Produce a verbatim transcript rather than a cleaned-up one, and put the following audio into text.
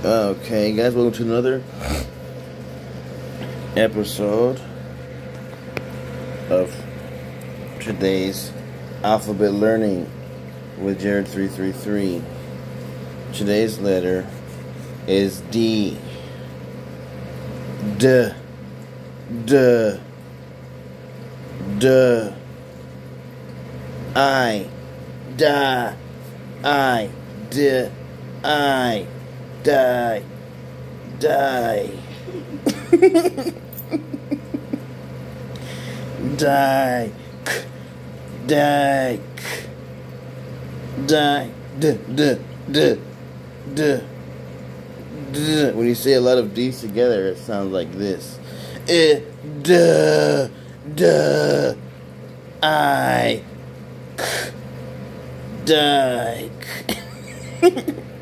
Okay, guys, welcome to another episode of today's alphabet learning with jarred three three three. Today's letter is D. D. D. D. I. Da. I. D. I. Die. Die. Die. K. Die. K. Die. D. D. D. D. D. When you say a lot of D's together, it sounds like this. I. D. D. I. K. Die. K.